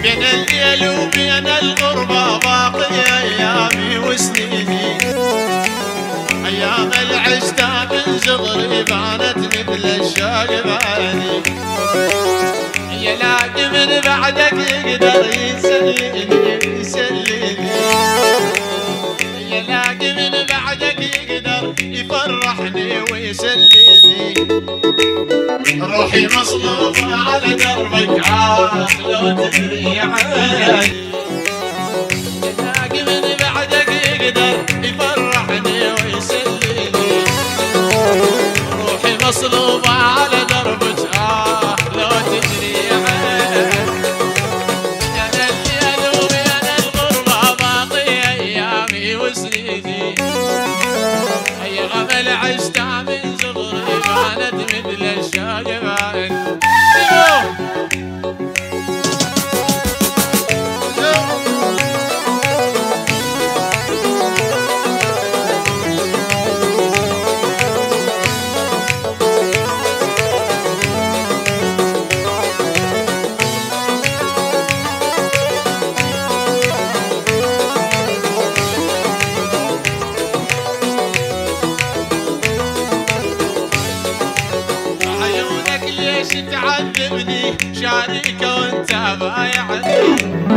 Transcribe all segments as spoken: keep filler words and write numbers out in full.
بين الليل وبين الغربة باقي أيامي وسنيني، أيام العشتها من صغري بانت مثل الشوق بعيني، يلاقي من بعدك يقدر يسليني يسليني، يلاقي من بعدك يقدر يفرحني ويسليني، روحي مصلوبة على دربك عاد لو تدري عني، يلاقي من بعدك يقدر يفرحني ويسليني، روحي مصلوبة على دربك عاد لو تدري عني، يا الليل وبين الغربة باقي أيامي وسنيني، أيام العشتها من صغري بانت مثل الشوق بعيني. تعذبني شاريكة وانت بايعني،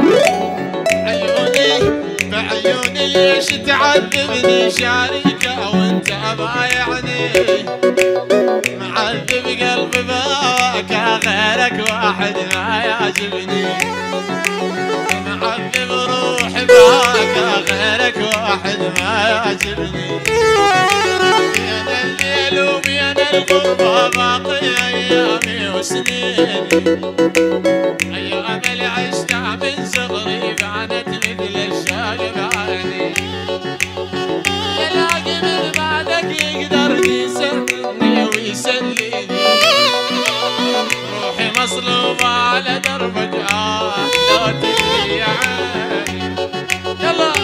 عيوني بعيوني ليش تعذبني شاريكة وانت بايعني، معذب قلبي بهواك غيرك واحد ما يعجبني، معذب روحي بهواك غيرك واحد ما يعجبني، بين الليل وبين الغربة باقي أيامي وسنيني، أيام العشتها من صغري بانت مثل الشوق بعيني، يلاقي من بعدك يقدر يسليني ويسليني، روحي مصلوبة على دربك آه لو تدري عني، يلا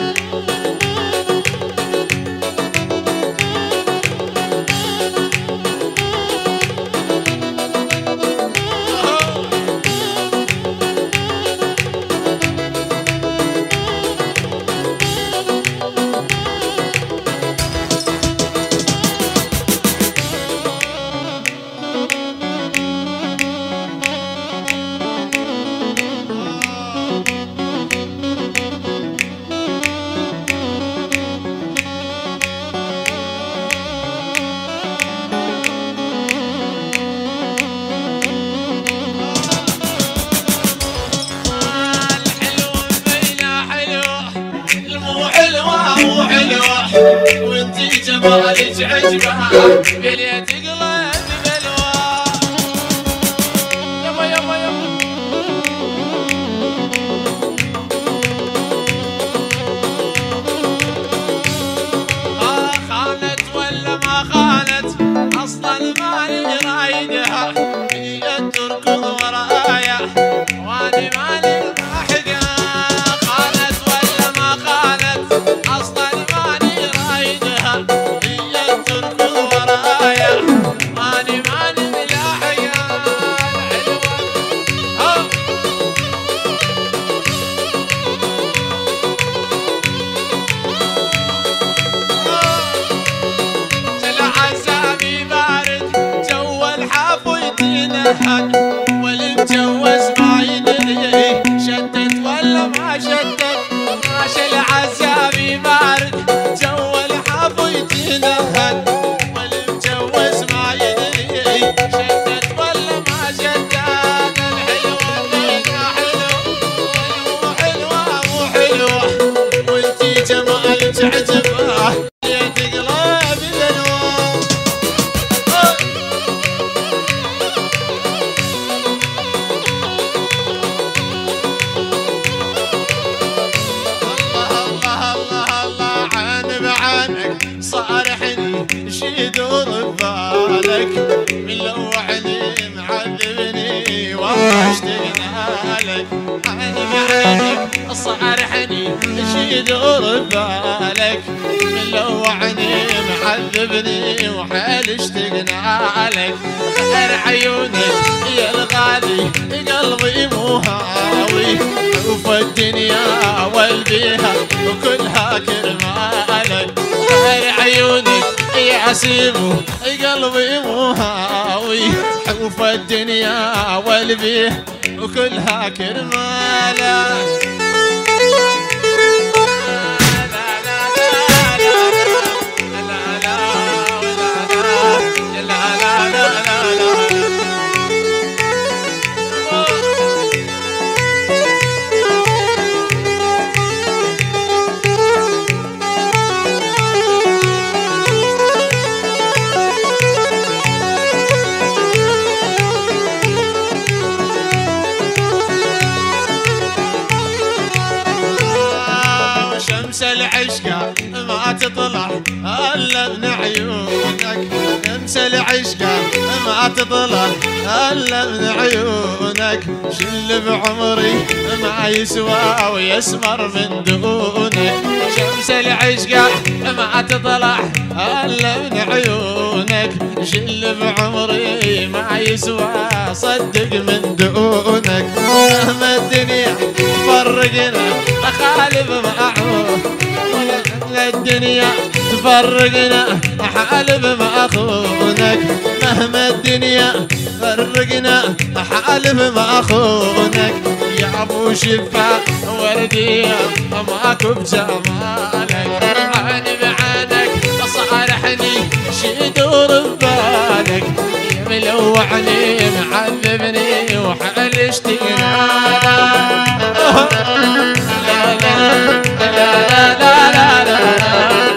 وانتي جمالك عجبها بليت قلبي بلوى، يما يما يما ما خانت ولا ما خانت اصلا ماني رايدها، هي تركض ورايا واني ماني لاحقها، خانت ولا ما خانت اصلا ماني رايدها، هي تركض ورايا ماني ماني ملاحقها، الحلوة العزامي بارد جو الحافو يتنهد، والمجوز ما يدري شتت ولا ما شتت، ماشي العزامي بارد جو الحافو يتنهد، والمجوز ما يدري شتت ولا ما شتت، الحلوة بينا حلو والمو حلوة مو حلوة، وانتي جمالك عجبها شي يدور ببالك ملوعني معذبني وحيل اشتقنا لك غير عيونك يا الغالي قلبي مو هاوي شوف الدنيا والبيها وكلها كرمالك غير عيونك يا سيمو قلبي مو هاوي شوف الدنيا والبيها وكلها كرمالك العشقة ما تطلع الا من عيونك شمس العشقة ما تطلع الا من عيونك شل بعمري ما يسوى ويسمر من دونك شمس العشقة ما تطلع الا من عيونك شل بعمري ما يسوى صدق من دونك مهما الدنيا فرقنا اخالف معه الدنيا تفرقنا حالف مع اخونك مهما الدنيا فرقنا حالف مع اخونك يا ابو شفا ورديه ماكو بجمالك عاني بعانك صارحني شي يدور ببالك ملوعني معذبني وحال اشتقنا لا لا لا لا لا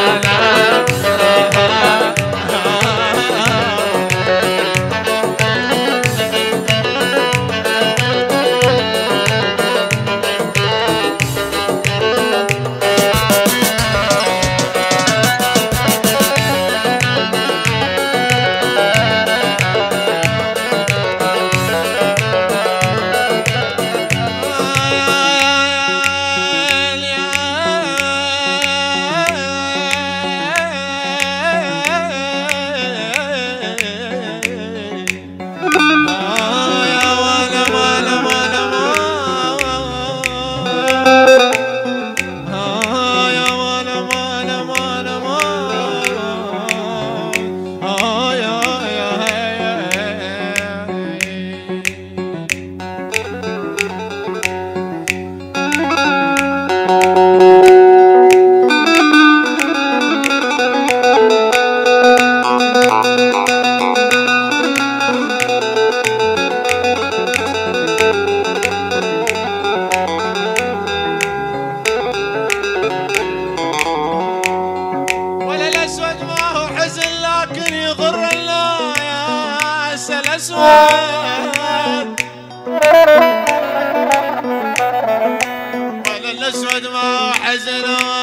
ولا الاسود ما هو حزن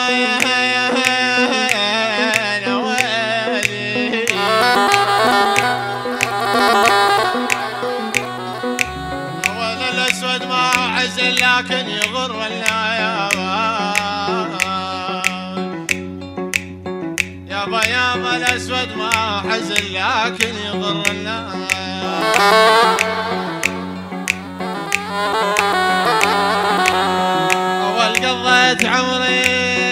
يا ويلي ولا الاسود ما هو حزن لكن يغر الايام يابا يابا الاسود ما هو حزن لكن يغر الايام أول قضيت عمري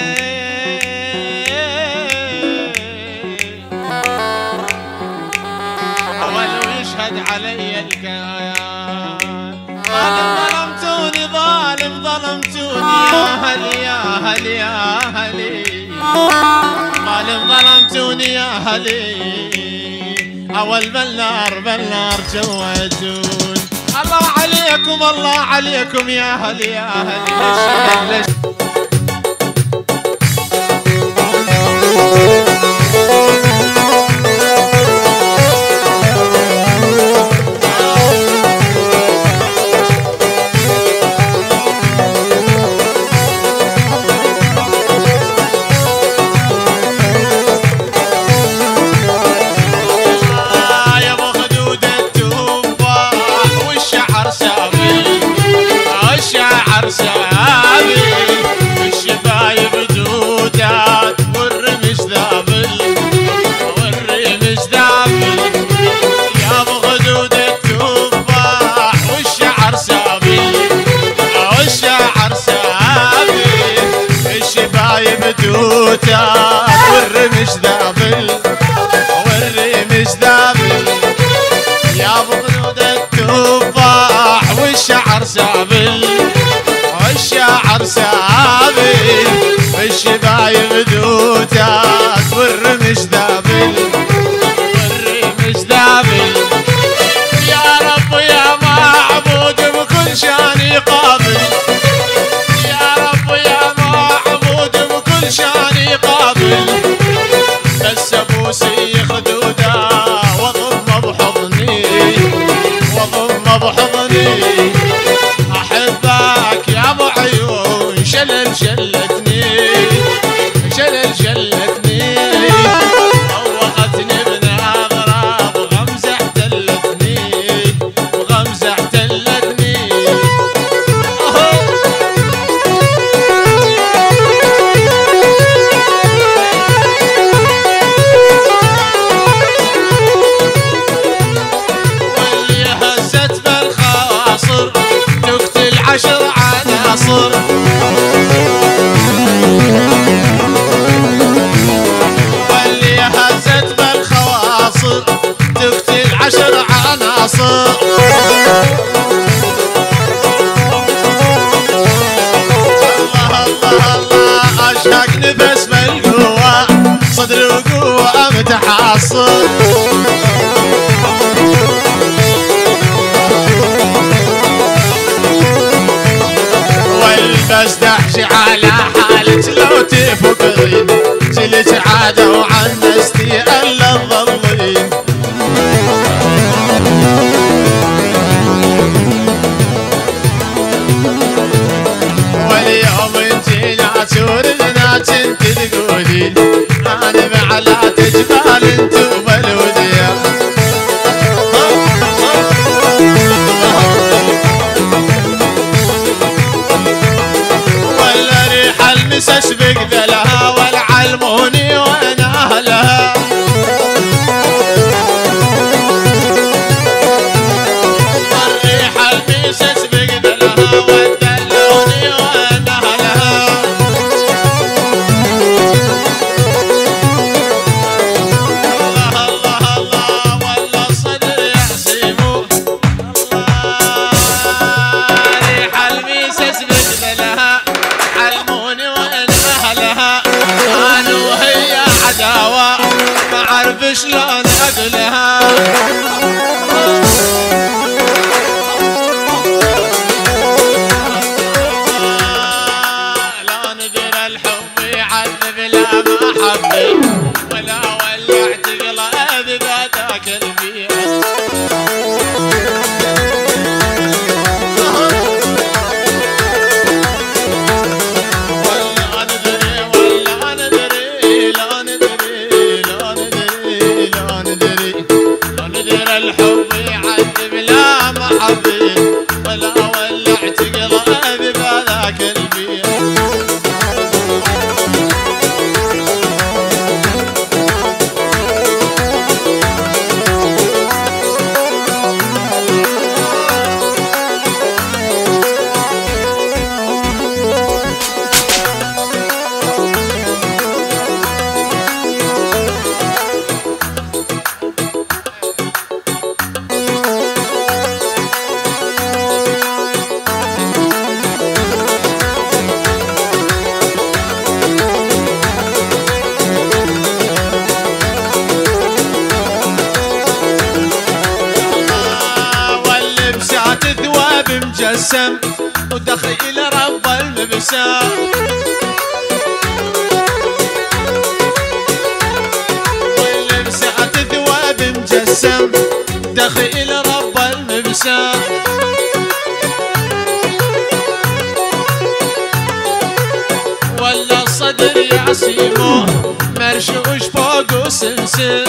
أول ويشهد علي الكيان ظالم ظلمتوني ظالم ظلمتوني يا هلي يا هلي يا هلي ظالم ظلمتوني يا هلي أول بالنار بالنار جوتون الله عليكم الله عليكم يا هلي يا هلي ليش الشعر سابي بيوتات والرمش ذابل والرمش ذابل يا بغنود التفاح والشعر سابل والشعر سابل والشبايب دوتات والرمش ذابل والرمش ذابل يا رب يا معبود بكل شان يقابل يا رب يا معبود بكل شان يقابل بس ابوسي خدوده واضم بحضني واضم بحضني احبك يا ابو عيون شلل شلتني شلل شلتني طوقتني بنظره بغمزه احتلتني بغمزه احتلتني واللي هزت بالخواصر تقتل عشر عناصر واللي هزت بالخواصر تقتل عشر عناصر الله الله الله اشهق نفس بالقوة صدر وقوة متحصر والبس دحشي على حالك لو تفكرين جلت عادة وعنستي الا تظلين واليوم انتي لا تورثنا انت تقولين انا بعلات جبال انت وبالوديا ولا ريح المسس بقدلها والعلموني وين اهلها والريح المسس بقدلها والدلوني وين اهلها الله الله الله والله صدر يحسبه الله ريح المسس بقدلها علموني وين اهلها انا وهي عداوه ما اعرف شلون اقولها لا ندري الحب يعذب لا ما حبي ولا ولعت قلبي بذاك البيت الحب يعذب لا محبي ولا ولعت قلبي بذاك البيت مجسم ودخيل رب المبسام واللبسات ثواب مجسم دخيل رب المبسام ولا الصدر يعصيمه مرشوش فوق وسمسم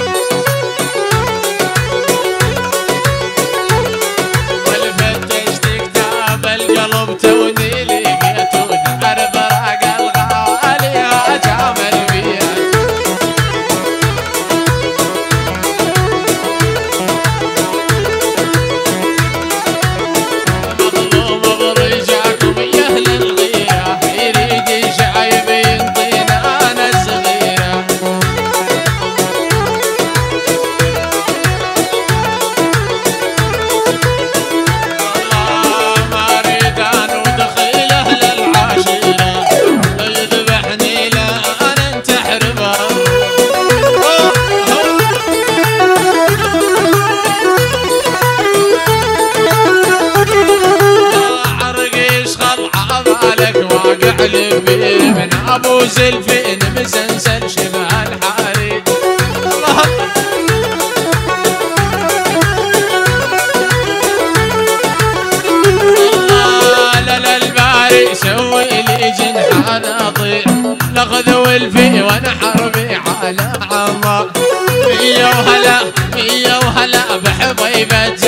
القلب توني لقيته دار براق الغالي اجامل بيها مظلوم برجعكم يا اهل الغياه يريد شايب ينطينا انا واقع لبي من ابو زلفين مسنسل شبه الحرير. الله الله لا لا الباري سوي لي جنحان اطير لغذو الفي وانا حربي على عمار. مية وهلا مية وهلا بحبيبة